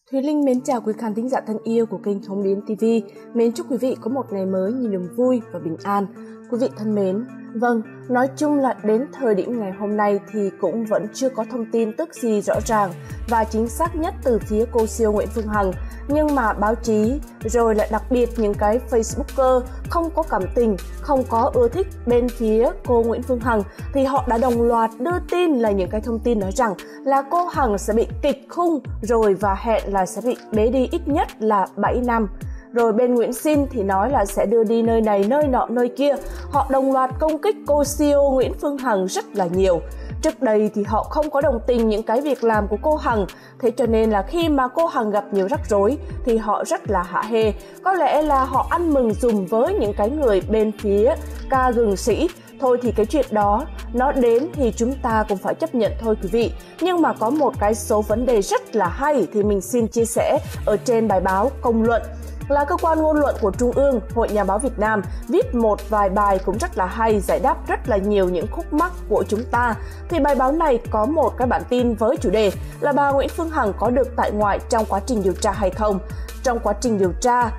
Thùy Linh mến chào quý khán thính giả thân yêu của kênh Hồng Đến TV. Mến chúc quý vị có một ngày mới nhiều niềm vui và bình an. Quý vị thân mến, vâng, nói chung là đến thời điểm ngày hôm nay thì cũng vẫn chưa có thông tin tức gì rõ ràng và chính xác nhất từ phía cô siêu Nguyễn Phương Hằng. Nhưng mà báo chí, rồi lại đặc biệt những cái Facebooker không có cảm tình, không có ưa thích bên phía cô Nguyễn Phương Hằng thì họ đã đồng loạt đưa tin là những cái thông tin nói rằng là cô Hằng sẽ bị kịch khung rồi và hẹn là sẽ bị bế đi ít nhất là 7 năm. Rồi bên Nguyễn Sin thì nói là sẽ đưa đi nơi này, nơi nọ, nơi kia. Họ đồng loạt công kích cô CEO Nguyễn Phương Hằng rất là nhiều. Trước đây thì họ không có đồng tình những cái việc làm của cô Hằng. Thế cho nên là khi mà cô Hằng gặp nhiều rắc rối thì họ rất là hả hê. Có lẽ là họ ăn mừng dùm với những cái người bên phía ca gừng sĩ. Thôi thì cái chuyện đó nó đến thì chúng ta cũng phải chấp nhận thôi quý vị. Nhưng mà có một cái số vấn đề rất là hay thì mình xin chia sẻ ở trên bài báo Công luận. Là cơ quan ngôn luận của Trung ương, Hội Nhà báo Việt Nam viết một vài bài cũng rất là hay, giải đáp rất là nhiều những khúc mắc của chúng ta. Thì bài báo này có một cái bản tin với chủ đề là bà Nguyễn Phương Hằng có được tại ngoại trong quá trình điều tra hay không. Trong quá trình điều tra,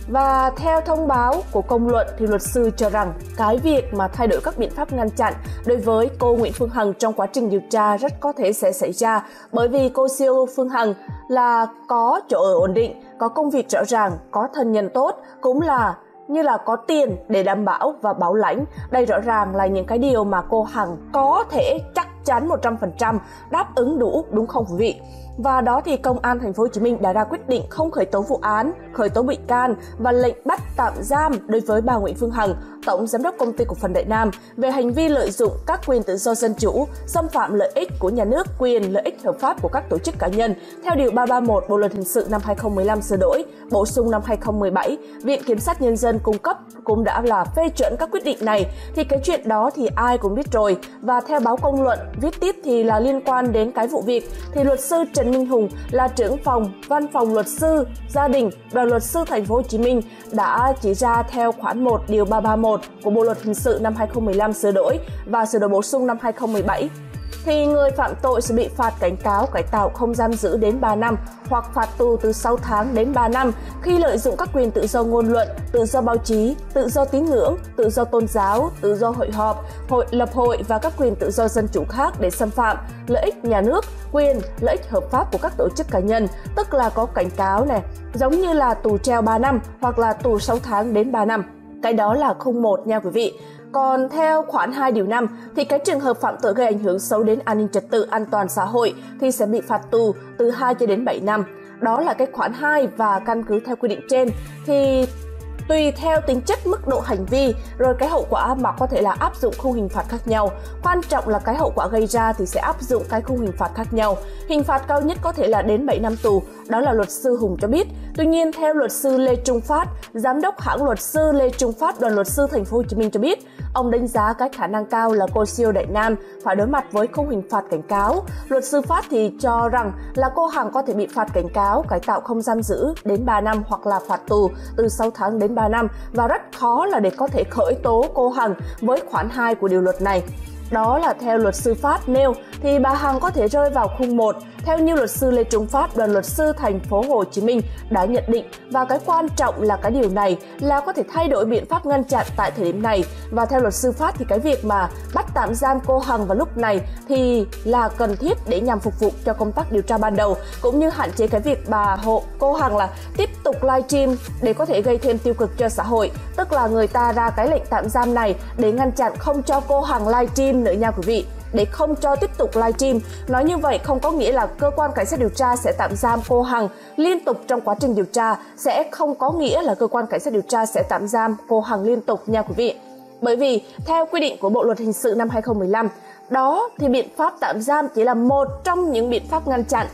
và theo thông báo của Công luận thì luật sư cho rằng cái việc mà thay đổi các biện pháp ngăn chặn đối với cô Nguyễn Phương Hằng trong quá trình điều tra rất có thể sẽ xảy ra bởi vì cô siêu Phương Hằng là có chỗ ở ổn định, có công việc rõ ràng, có thân nhân tốt, cũng là như là có tiền để đảm bảo và bảo lãnh. Đây rõ ràng là những cái điều mà cô Hằng có thể chắc chắn 100% đáp ứng đủ, đúng không quý vị? Và đó thì Công an Thành phố Hồ Chí Minh đã ra quyết định không khởi tố vụ án, khởi tố bị can và lệnh bắt tạm giam đối với bà Nguyễn Phương Hằng, Tổng Giám đốc Công ty Cổ phần Đại Nam về hành vi lợi dụng các quyền tự do dân chủ, xâm phạm lợi ích của nhà nước, quyền lợi ích hợp pháp của các tổ chức cá nhân theo điều 331 Bộ luật hình sự năm 2015 sửa đổi, bổ sung năm 2017. Viện Kiểm sát Nhân dân cung cấp cũng đã là phê chuẩn các quyết định này. Thì cái chuyện đó thì ai cũng biết rồi. Và theo báo Công luận viết tiếp thì là liên quan đến cái vụ việc thì luật sư Trần Minh Hùng là trưởng phòng Văn phòng Luật sư Gia đình Đoàn Luật sư Thành phố Hồ Chí Minh đã chỉ ra theo khoản 1 điều 331 của Bộ luật hình sự năm 2015 sửa đổi và sửa đổi bổ sung năm 2017 thì người phạm tội sẽ bị phạt cảnh cáo, cải tạo không giam giữ đến 3 năm hoặc phạt tù từ 6 tháng đến 3 năm khi lợi dụng các quyền tự do ngôn luận, tự do báo chí, tự do tín ngưỡng, tự do tôn giáo, tự do hội họp, lập hội và các quyền tự do dân chủ khác để xâm phạm lợi ích nhà nước, quyền, lợi ích hợp pháp của các tổ chức cá nhân, tức là có cảnh cáo này, giống như là tù treo 3 năm hoặc là tù 6 tháng đến 3 năm. Cái đó là khung 1 nha quý vị. Còn theo khoản 2 điều 5 thì cái trường hợp phạm tội gây ảnh hưởng xấu đến an ninh trật tự, an toàn xã hội thì sẽ bị phạt tù từ 2 cho đến 7 năm. Đó là cái khoản 2 và căn cứ theo quy định trên thì tùy theo tính chất mức độ hành vi rồi cái hậu quả mà có thể là áp dụng khung hình phạt khác nhau. Quan trọng là cái hậu quả gây ra thì sẽ áp dụng cái khung hình phạt khác nhau. Hình phạt cao nhất có thể là đến 7 năm tù, đó là luật sư Hùng cho biết. Tuy nhiên theo luật sư Lê Trung Phát, giám đốc hãng luật sư Lê Trung Phát Đoàn Luật sư Thành phố Hồ Chí Minh cho biết, ông đánh giá cái khả năng cao là cô siêu Đại Nam phải đối mặt với khung hình phạt cảnh cáo. Luật sư Phát thì cho rằng là cô Hằng có thể bị phạt cảnh cáo, cải tạo không giam giữ đến 3 năm hoặc là phạt tù từ 6 tháng đến 3 năm và rất khó là để có thể khởi tố cô Hằng với khoản 2 của điều luật này. Đó là theo luật sư Phát nêu thì bà Hằng có thể rơi vào khung 1 theo như luật sư Lê Trung Phát Đoàn Luật sư Thành phố Hồ Chí Minh đã nhận định, và cái quan trọng là cái điều này là có thể thay đổi biện pháp ngăn chặn tại thời điểm này. Và theo luật sư Phát thì cái việc mà bắt tạm giam cô Hằng vào lúc này thì là cần thiết để nhằm phục vụ cho công tác điều tra ban đầu cũng như hạn chế cái việc cô Hằng là tiếp tục livestream để có thể gây thêm tiêu cực cho xã hội, tức là người ta ra cái lệnh tạm giam này để ngăn chặn không cho cô Hằng livestream nữa nha quý vị, để không cho tiếp tục livestream. Nói như vậy không có nghĩa là cơ quan cảnh sát điều tra sẽ tạm giam cô Hằng liên tục trong quá trình điều tra, sẽ không có nghĩa là cơ quan cảnh sát điều tra sẽ tạm giam cô Hằng liên tục nha quý vị. Bởi vì theo quy định của Bộ luật hình sự năm 2015, đó thì biện pháp tạm giam chỉ là một trong những biện pháp ngăn chặn,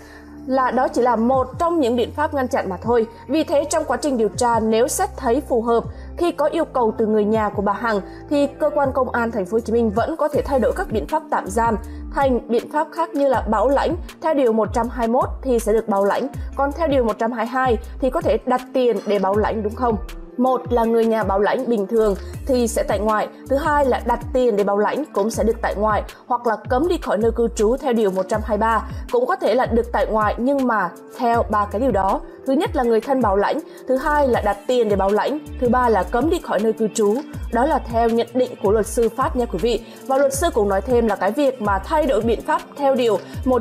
mà thôi. Vì thế trong quá trình điều tra nếu xét thấy phù hợp khi có yêu cầu từ người nhà của bà Hằng thì cơ quan công an Thành phố Hồ Chí Minh vẫn có thể thay đổi các biện pháp tạm giam thành biện pháp khác như là bảo lãnh. Theo điều 121 thì sẽ được bảo lãnh, còn theo điều 122 thì có thể đặt tiền để bảo lãnh, đúng không? Một là người nhà bảo lãnh bình thường thì sẽ tại ngoại, thứ hai là đặt tiền để bảo lãnh cũng sẽ được tại ngoại, hoặc là cấm đi khỏi nơi cư trú theo điều 123 cũng có thể là được tại ngoại, nhưng mà theo 3 cái điều đó. Thứ nhất là người thân bảo lãnh, thứ hai là đặt tiền để bảo lãnh, thứ ba là cấm đi khỏi nơi cư trú. Đó là theo nhận định của luật sư Phát nha quý vị. Và luật sư cũng nói thêm là cái việc mà thay đổi biện pháp theo điều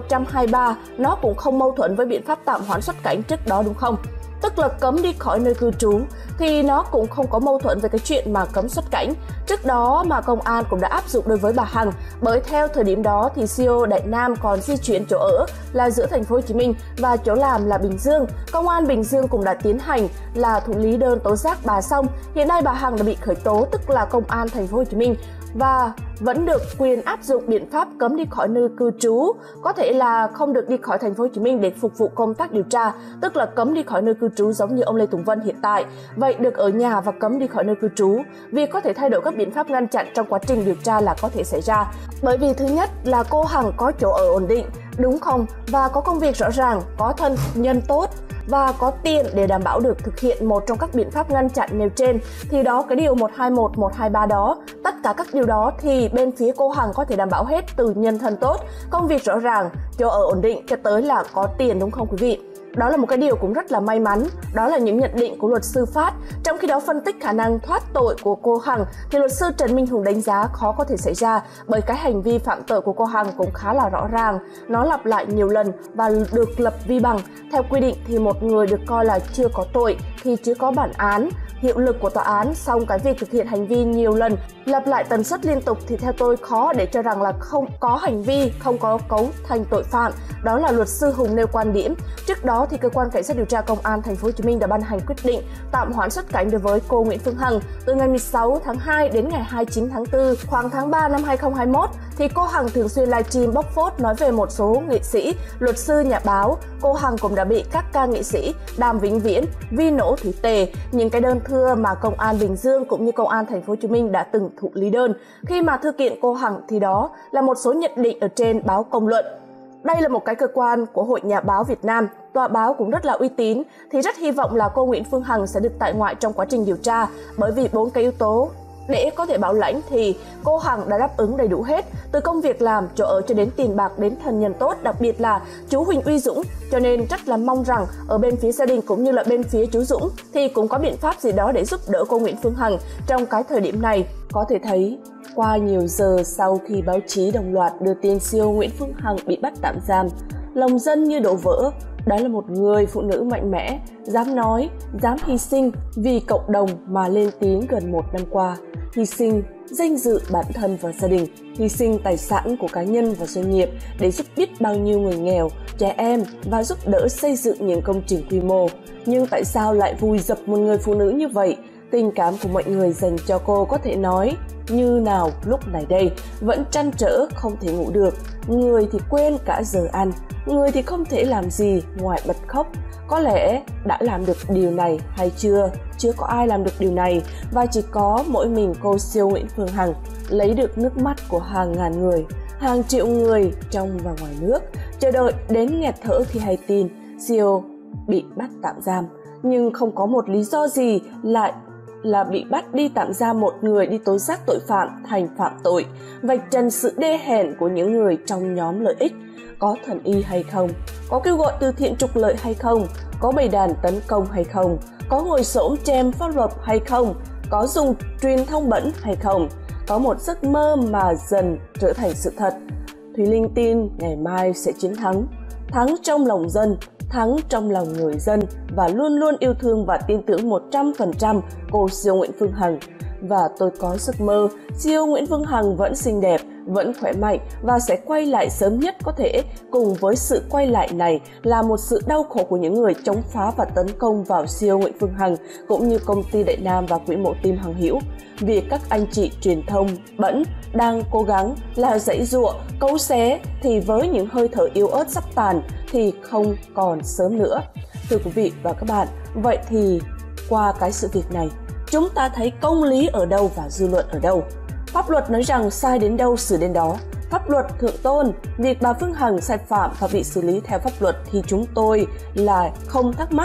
123 nó cũng không mâu thuẫn với biện pháp tạm hoãn xuất cảnh trước đó, đúng không? Tức là cấm đi khỏi nơi cư trú thì nó cũng không có mâu thuẫn với cái chuyện mà cấm xuất cảnh. Trước đó mà công an cũng đã áp dụng đối với bà Hằng, bởi theo thời điểm đó thì CEO Đại Nam còn di chuyển chỗ ở là giữa thành phố Hồ Chí Minh và chỗ làm là Bình Dương. Công an Bình Dương cũng đã tiến hành là thụ lý đơn tố giác bà xong. Hiện nay bà Hằng đã bị khởi tố, tức là công an thành phố Hồ Chí Minh, và vẫn được quyền áp dụng biện pháp cấm đi khỏi nơi cư trú, có thể là không được đi khỏi thành phố Hồ Chí Minh để phục vụ công tác điều tra, tức là cấm đi khỏi nơi cư trú giống như ông Lê Tùng Vân hiện tại. Vậy được ở nhà và cấm đi khỏi nơi cư trú, việc có thể thay đổi các biện pháp ngăn chặn trong quá trình điều tra là có thể xảy ra. Bởi vì thứ nhất là cô Hằng có chỗ ở ổn định, đúng không? Và có công việc rõ ràng, có thân nhân tốt và có tiền để đảm bảo được thực hiện một trong các biện pháp ngăn chặn nêu trên, thì đó cái điều 121, 123 đó, tất cả các điều đó thì bên phía cô Hằng có thể đảm bảo hết, từ nhân thân tốt, công việc rõ ràng, chỗ ở ổn định cho tới là có tiền, đúng không quý vị? Đó là một cái điều cũng rất là may mắn. Đó là những nhận định của luật sư Phát. Trong khi đó phân tích khả năng thoát tội của cô Hằng thì luật sư Trần Minh Hùng đánh giá khó có thể xảy ra, bởi cái hành vi phạm tội của cô Hằng cũng khá là rõ ràng. Nó lặp lại nhiều lần và được lập vi bằng. Theo quy định thì một người được coi là chưa có tội thì chưa có bản án hiệu lực của tòa án, song cái việc thực hiện hành vi nhiều lần, lặp lại tần suất liên tục thì theo tôi khó để cho rằng là không có hành vi, không có cấu thành tội phạm. Đó là luật sư Hùng nêu quan điểm. Trước đó thì cơ quan cảnh sát điều tra công an thành phố Hồ Chí Minh đã ban hành quyết định tạm hoãn xuất cảnh đối với cô Nguyễn Phương Hằng từ ngày 16 tháng 2 đến ngày 29 tháng 4. Khoảng tháng 3 năm 2021 thì cô Hằng thường xuyên livestream bóc phốt nói về một số nghệ sĩ, luật sư, nhà báo. Cô Hằng cũng đã bị các ca nghệ sĩ Đàm Vĩnh Viễn, Vi Nổ, Thủy Tề, những cái đơn thưa mà công an Bình Dương cũng như công an thành phố Hồ Chí Minh đã từng thụ lý đơn. Khi mà thư kiện cô Hằng thì đó là một số nhận định ở trên báo Công luận. Đây là một cái cơ quan của Hội Nhà báo Việt Nam, tòa báo cũng rất là uy tín, thì rất hy vọng là cô Nguyễn Phương Hằng sẽ được tại ngoại trong quá trình điều tra, bởi vì 4 cái yếu tố để có thể bảo lãnh thì cô Hằng đã đáp ứng đầy đủ hết, từ công việc làm, chỗ ở cho đến tiền bạc, đến thân nhân tốt, đặc biệt là chú Huỳnh Uy Dũng. Cho nên rất là mong rằng ở bên phía gia đình cũng như là bên phía chú Dũng thì cũng có biện pháp gì đó để giúp đỡ cô Nguyễn Phương Hằng trong cái thời điểm này. Có thể thấy qua nhiều giờ sau khi báo chí đồng loạt đưa tin CEO Nguyễn Phương Hằng bị bắt tạm giam, lòng dân như đổ vỡ. Đó là một người phụ nữ mạnh mẽ, dám nói, dám hy sinh vì cộng đồng mà lên tiếng gần 1 năm qua. Hy sinh danh dự bản thân và gia đình, hy sinh tài sản của cá nhân và doanh nghiệp để giúp biết bao nhiêu người nghèo, trẻ em và giúp đỡ xây dựng những công trình quy mô. Nhưng tại sao lại vùi dập một người phụ nữ như vậy? Tình cảm của mọi người dành cho cô có thể nói như nào lúc này đây, vẫn trăn trở không thể ngủ được. Người thì quên cả giờ ăn, người thì không thể làm gì ngoài bật khóc. Có lẽ đã làm được điều này hay chưa? Chưa có ai làm được điều này, và chỉ có mỗi mình cô CEO Nguyễn Phương Hằng lấy được nước mắt của hàng ngàn người, hàng triệu người trong và ngoài nước, chờ đợi đến nghẹt thở khi hay tin CEO bị bắt tạm giam. Nhưng không có một lý do gì lại là bị bắt đi tạm giam một người đi tố giác tội phạm thành phạm tội, vạch trần sự đê hèn của những người trong nhóm lợi ích. Có thần y hay không? Có kêu gọi từ thiện trục lợi hay không? Có bày đàn tấn công hay không? Có ngồi xổm chém pháp luật hay không? Có dùng truyền thông bẩn hay không? Có một giấc mơ mà dần trở thành sự thật. Thùy Linh tin ngày mai sẽ chiến thắng. Thắng trong lòng dân, thắng trong lòng người dân, và luôn luôn yêu thương và tin tưởng 100% cô CEO Nguyễn Phương Hằng. Và tôi có giấc mơ CEO Nguyễn Phương Hằng vẫn xinh đẹp, vẫn khỏe mạnh và sẽ quay lại sớm nhất có thể. Cùng với sự quay lại này là một sự đau khổ của những người chống phá và tấn công vào CEO Nguyễn Phương Hằng cũng như công ty Đại Nam và quỹ mộ tim Hằng Hữu. Việc các anh chị truyền thông bẩn đang cố gắng là giãy giụa, cấu xé thì với những hơi thở yếu ớt sắp tàn thì không còn sớm nữa. Thưa quý vị và các bạn, vậy thì qua cái sự việc này, chúng ta thấy công lý ở đâu và dư luận ở đâu? Pháp luật nói rằng sai đến đâu xử đến đó. Pháp luật thượng tôn, việc bà Phương Hằng sai phạm và bị xử lý theo pháp luật thì chúng tôi là không thắc mắc.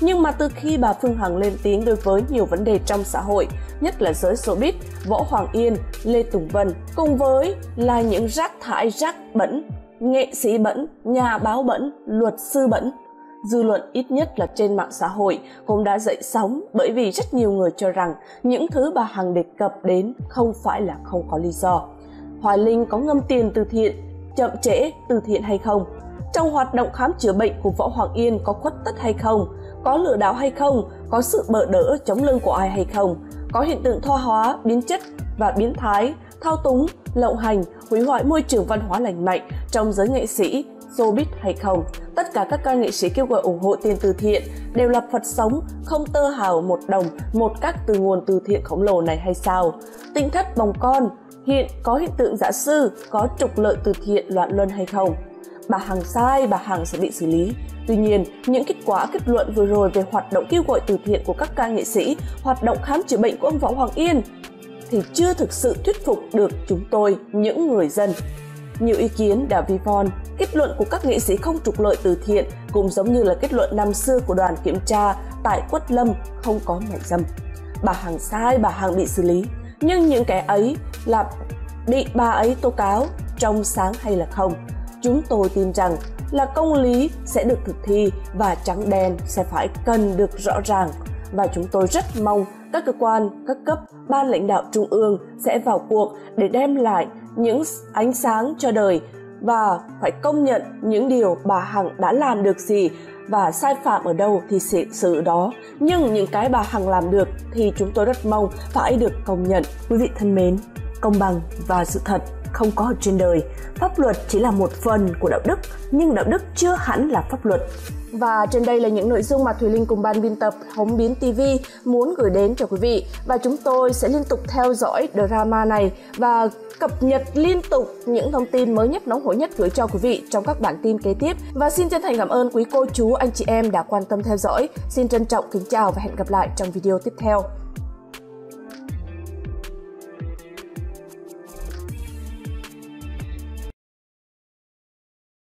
Nhưng mà từ khi bà Phương Hằng lên tiếng đối với nhiều vấn đề trong xã hội, nhất là giới showbiz, Võ Hoàng Yên, Lê Tùng Vân, cùng với là những rác thải rác bẩn, nghệ sĩ bẩn, nhà báo bẩn, luật sư bẩn, dư luận ít nhất là trên mạng xã hội cũng đã dậy sóng, bởi vì rất nhiều người cho rằng những thứ bà Hằng đề cập đến không phải là không có lý do. Hoài Linh có ngâm tiền từ thiện, chậm trễ từ thiện hay không? Trong hoạt động khám chữa bệnh của Võ Hoàng Yên có khuất tất hay không? Có lừa đảo hay không? Có sự bợ đỡ chống lưng của ai hay không? Có hiện tượng thoa hóa, biến chất và biến thái, thao túng, lộng hành, hủy hoại môi trường văn hóa lành mạnh trong giới nghệ sĩ, showbiz hay không? Tất cả các ca nghệ sĩ kêu gọi ủng hộ tiền từ thiện đều là Phật sống, không tơ hào một đồng, một cắc từ nguồn từ thiện khổng lồ này hay sao? Tỉnh thất bồng con, hiện có hiện tượng giả sư, có trục lợi từ thiện loạn luân hay không? Bà Hằng sai, bà Hằng sẽ bị xử lý. Tuy nhiên, những kết luận vừa rồi về hoạt động kêu gọi từ thiện của các ca nghệ sĩ, hoạt động khám chữa bệnh của ông Võ Hoàng Yên thì chưa thực sự thuyết phục được chúng tôi, những người dân. Nhiều ý kiến đã vi von, kết luận của các nghệ sĩ không trục lợi từ thiện cũng giống như là kết luận năm xưa của đoàn kiểm tra tại Quất Lâm không có mại dâm. Bà Hằng sai, bà Hằng bị xử lý. Nhưng những kẻ ấy là bị bà ấy tố cáo trong sáng hay là không? Chúng tôi tin rằng là công lý sẽ được thực thi và trắng đen sẽ phải cần được rõ ràng. Và chúng tôi rất mong các cơ quan, các cấp, ban lãnh đạo trung ương sẽ vào cuộc để đem lại những ánh sáng cho đời và phải công nhận những điều bà Hằng đã làm được gì và sai phạm ở đâu thì sẽ xử đó. Nhưng những cái bà Hằng làm được thì chúng tôi rất mong phải được công nhận. Quý vị thân mến, công bằng và sự thật không có ở trên đời. Pháp luật chỉ là một phần của đạo đức, nhưng đạo đức chưa hẳn là pháp luật. Và trên đây là những nội dung mà Thùy Linh cùng ban biên tập Hóng Biến TV muốn gửi đến cho quý vị. Và chúng tôi sẽ liên tục theo dõi drama này và cập nhật liên tục những thông tin mới nhất, nóng hổi nhất gửi cho quý vị trong các bản tin kế tiếp. Và xin chân thành cảm ơn quý cô chú, anh chị em đã quan tâm theo dõi. Xin trân trọng kính chào và hẹn gặp lại trong video tiếp theo.